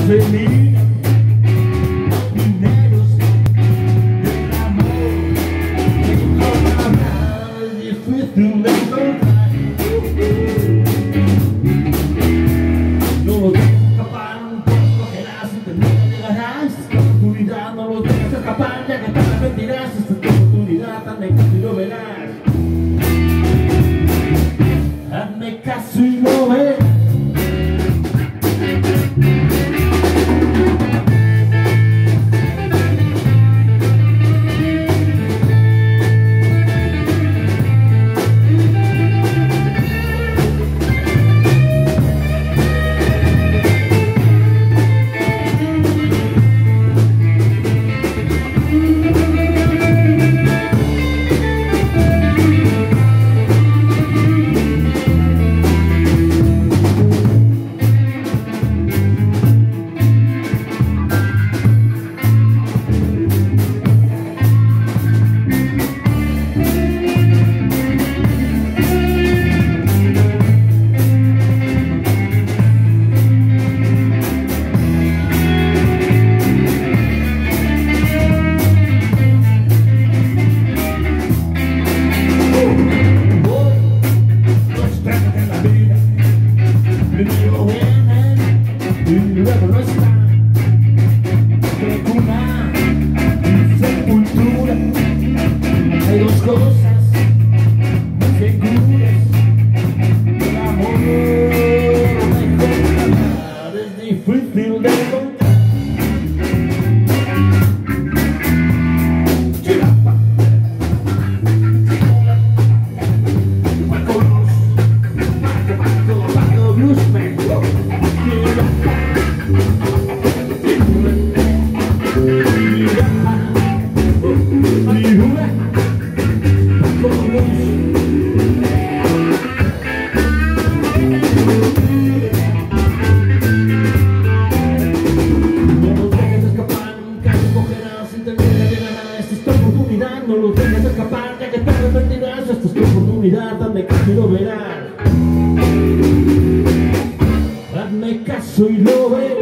femeninas, mineros del amor. Encontrar es difícil de encontrar. No lo dejes escapar, un poco cogerás y te llegarás. Esta oportunidad no lo dejes escapar, ya que te arrepentirás. Esta oportunidad hazme caso y lo verás. Hazme caso y lo verás. Primero vienen y luego no están. De cuna y sepultura hay dos cosas muy seguras. El amor de encontrar es difícil de encontrar. No lo dejes escapar, ya que te arrepentirás. Esta es tu oportunidad, hazme caso y lo verás. Hazme caso y lo verás.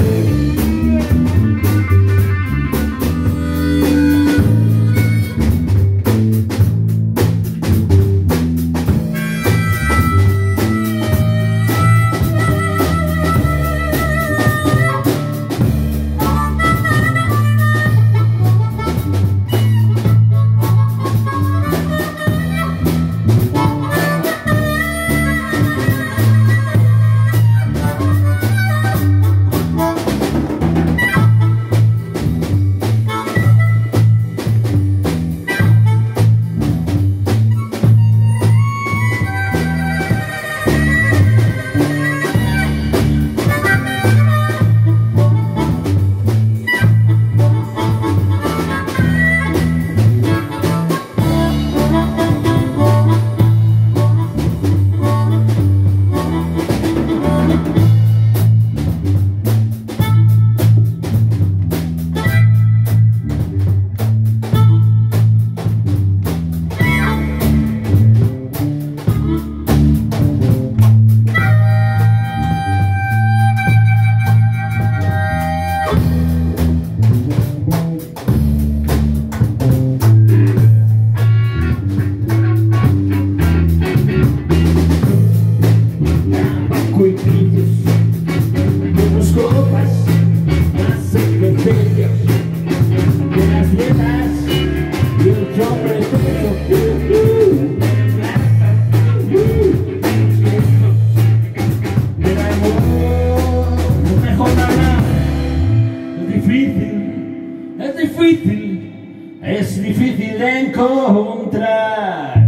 Unos copas, las secretarias de las viejas y el hombre del amor, no mejor nada. Es difícil de encontrar.